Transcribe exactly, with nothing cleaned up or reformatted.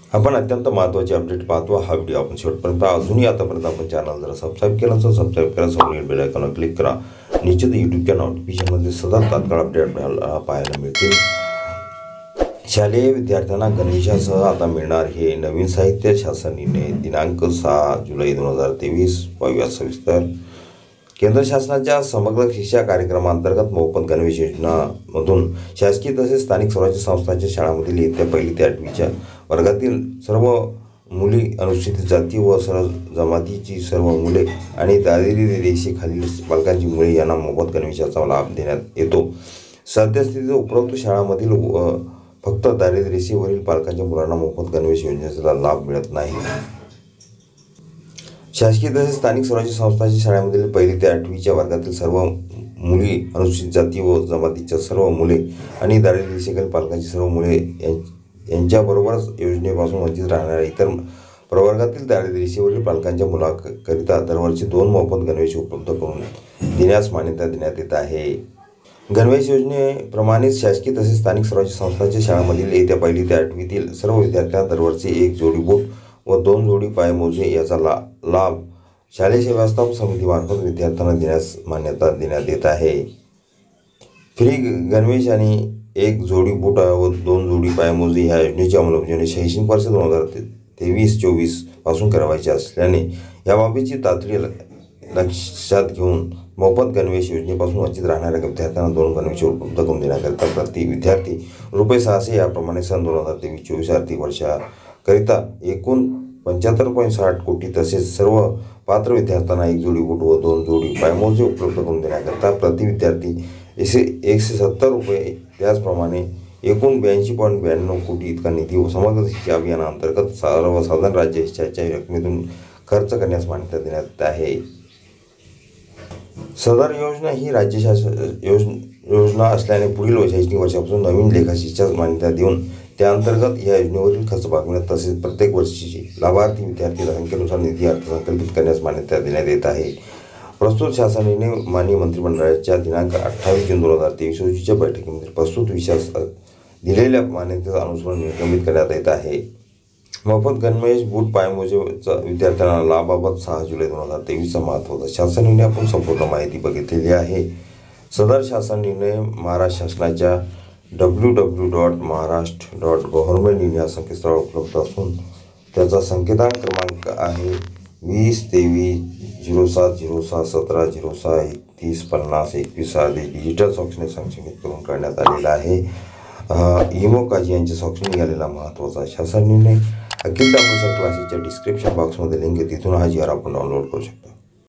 आपण अत्यंत महत्त्वाचे अपडेट पाहतो. हा व्हिडिओ आपण शेवटपर्यंत अजूनही आतापर्यंत आपण चॅनल जर सबस्क्राईब केलं तर सबस्क्राईब करा, समोरील बेल आयकॉनवर क्लिक करा. निश्चित यूट्यूबच्या नोटिफिकेशनमध्ये सतत तात्काळ अपडेट आपल्याला पाहायला मिळतील. शालेय विद्यार्थ्यांना गणवेशासह आता मिळणार हे नवीन साहित्य. शासन निर्णय दिनांक सहा जुलै दोन हजार तेवीस. पाहूया सविस्तर. केंद्र शासनाच्या समग्र शिक्षा कार्यक्रमांतर्गत मोफत गणवेश योजनामधून शासकीय तसेच स्थानिक स्वराज्य संस्थांच्या शाळांमधील इयत्ता पहिली ते आठवीच्या वर्गातील सर्व मुली, अनुसूचित जाती व सर्व जमातीची सर्व मुले आणि दारिद्र्य रेषेखालील बालकांची मुले यांना मोफत गणवेशाचा लाभ देण्यात येतो. सद्यस्थितीत उपरोक्त शाळांमधील फक्त दारिद्र्य रेषेवरील पालकांच्या मुलांना मोफत गणवेश योजनेचा लाभ मिळत नाही. शासकीय तसेच स्थानिक स्वराज्य संस्थांच्या शाळांमधील पहिली ते आठवीच्या वर्गातील सर्व मुली, अनुसूचित जाती व जमातीच्या सर्व मुले आणि दारिद्र्य रेषेखालील पालकांची सर्व मुले यांच्याबरोबरच योजनेपासून वंचित राहणाऱ्या इतर प्रवर्गातील दारिद्र्य रेषेवरील पालकांच्या मुलांकरिता दरवर्षी दोन मोफत गणवेश उपलब्ध करून देण्यास मान्यता देण्यात येत आहे. गणवेश योजनेप्रमाणेच शासकीय तसेच स्थानिक स्वराज्य संस्थांच्या शाळांमधील येत्या पहिली ते आठवीतील सर्व विद्यार्थ्यांना दरवर्षी एक जोडी बूट व दोन जोडी पायमोजे याचा ला लाभ शालेय व्यवस्थापन समितीमार्फत विद्यार्थ्यांना देण्यास मान्यता देण्यात येत आहे. फ्री गणवेश आणि एक जोडी बूट व दोन जोडी पायमोजे ह्या योजनेची अंमलबजावणी शैक्षणिक वर्ष दोन हजार तेवीस चोवीस पासून करावायची असल्याने याबाबतची तातडी लक्षात घेऊन मोफत गणवेश योजनेपासून वंचित राहणाऱ्या विद्यार्थ्यांना दोन गणवेश उपलब्ध करून देण्याकरिता प्रति विद्यार्थी रुपये सहाशे याप्रमाणे सन दोन हजार तेवीस चोवीस आर्थिक वर्षाकरिता एकूण पंच्याहत्तर पॉईंट साठ कोटी तसेच सर्व पात्र विद्यार्थ्यांना एक जोडी बूट व दोन जोडी पायमोजे उपलब्ध करून देण्याकरिता प्रति विद्यार्थी एकशे एकशे सत्तर रुपये त्याचप्रमाणे एकूण ब्याऐंशी पॉईंट ब्याण्णव कोटी इतका निधी व समग्र शिक्षा अभियानाअंतर्गत सर्वसाधारण राज्य हिश्शाच्या रकमेतून खर्च करण्यास मान्यता देण्यात येत आहे. सदर योजना ही राज्य शासन योज योजना असल्याने पुढील शैक्षणिक वर्षापासून नवीन लेखाशीच्या मान्यता देऊन त्याअंतर्गत या योजनेवरील खर्च भागविण्यात तसेच प्रत्येक वर्षीची लाभार्थी विद्यार्थी संख्येनुसार निधी अर्थसंकल्पित करण्यास मान्यता देण्यात येत आहे. प्रस्तुत शासन निर्णय माननीय मंत्रिमंडळाच्या दिनांक अठ्ठावीस जून दोन हजार तेवीस रोजीच्या बैठकीमध्ये प्रस्तुत विषयास दिलेल्या मान्यतेचा अनुसरून निर्गमित करण्यात येत आहे. मोफत गणवेश बूट पायमोजेचा विद्यार्थ्यांना लाभाबाबत सहा जुलै दोन हजार तेवीसचा महत्त्वाचा शासन निर्णय आपण संपूर्ण माहिती बघितलेली आहे. सदर शासन निर्णय महाराष्ट्र शासनाच्या W W dot Maharashtra dot government in या संकेतस्थळावर उपलब्ध असून त्याचा संकेतांक क्रमांक आहे वीस तेवीस झिरो सात झिरो सहा सतरा झिरो सहा एकतीस पन्नास एकवीस आधी डिजिटल स्वाक्षरीने संक्षेपित करून करण्यात आलेला आहे. इमो काजी यांच्या स्वाक्षरी आलेला महत्त्वाचा शासन निर्णय. अखिल तांबूसर क्लासेसच्या डिस्क्रिप्शन बॉक्समध्ये लिंक आहे, तिथून हा जी आर आपण डाउनलोड करू शकता.